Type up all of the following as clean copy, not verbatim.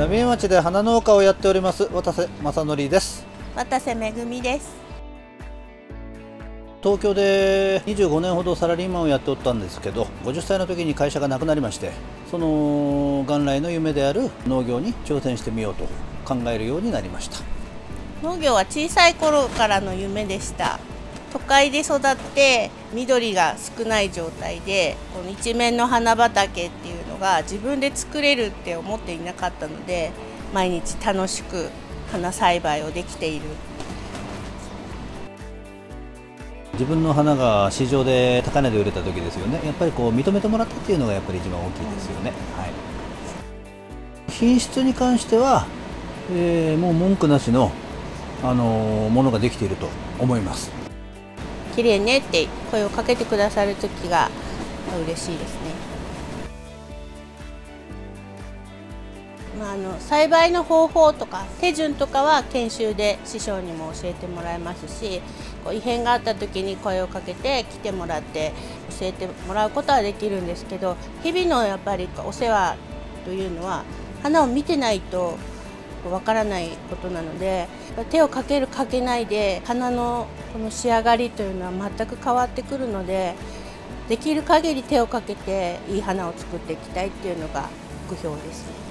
浪江町で花農家をやっております渡瀬正則です。 渡瀬めぐみです。 東京で25年ほどサラリーマンをやっておったんですけど、50歳の時に会社がなくなりまして、その元来の夢である農業に挑戦してみようと考えるようになりました。 農業は小さい頃からの夢でした。都会で育って緑が少ない状態で、この一面の花畑っていうのが自分で作れるって思っていなかったので、毎日楽しく花栽培をできている。 自分の花が市場で高値で売れた時ですよね。やっぱり認めてもらったっていうのがやっぱり一番大きいですよね。はい、品質に関しては、もう文句なしの、ものができていると思います。 綺麗ねって声をかけてくださる時が嬉しいですね。栽培の方法とか手順とかは研修で師匠にも教えてもらえますし、異変があった時に声をかけて来てもらって教えてもらうことはできるんですけど、日々のやっぱりお世話というのは花を見てないとわからないことなので、手をかけるかけないで花のこの仕上がりというのは全く変わってくるので、できる限り手をかけていい花を作っていきたいっていうのが目標ですね。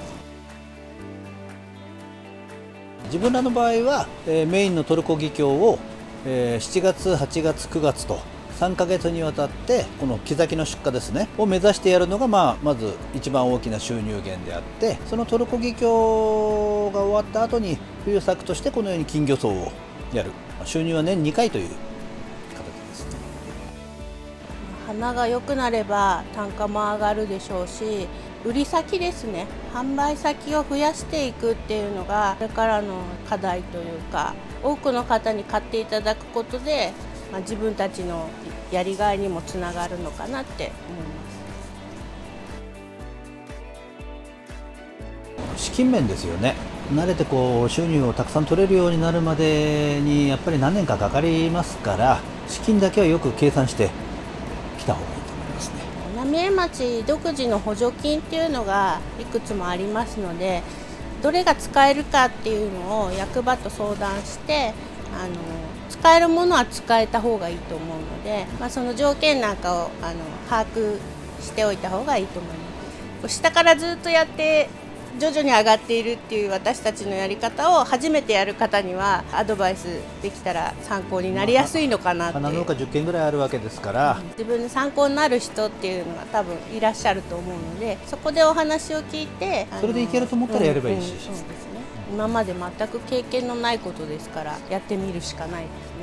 自分らの場合は、メインのトルコギキョウを、7月、8月、9月と3ヶ月にわたってこの木崎の出荷ですねを目指してやるのが、まず一番大きな収入源であって、そのトルコギキョウが終わった後に冬作としてこのように金魚草をやる。収入は年2回という形です。 花が良くなれば単価も上がるでしょうし、売り先ですね、販売先を増やしていくっていうのがこれからの課題というか、多くの方に買っていただくことで、自分たちのやりがいにもつながるのかなって思います。 資金面ですよね。慣れて収入をたくさん取れるようになるまでにやっぱり何年かかかりますから、資金だけはよく計算してきた方がいいと思いますね。 浪江町独自の補助金っていうのがいくつもありますので、どれが使えるかっていうのを役場と相談して、使えるものは使えた方がいいと思うので、その条件なんかを把握しておいた方がいいと思います。下からずっとやって徐々に上がっているっていう私たちのやり方を初めてやる方にはアドバイスできたら参考になりやすいのかなっていう。 花農家10軒ぐらいあるわけですから、 自分に参考になる人っていうのが多分いらっしゃると思うので、そこでお話を聞いてそれでいけると思ったらやればいいし、 そうですね、今まで全く経験のないことですからやってみるしかないです。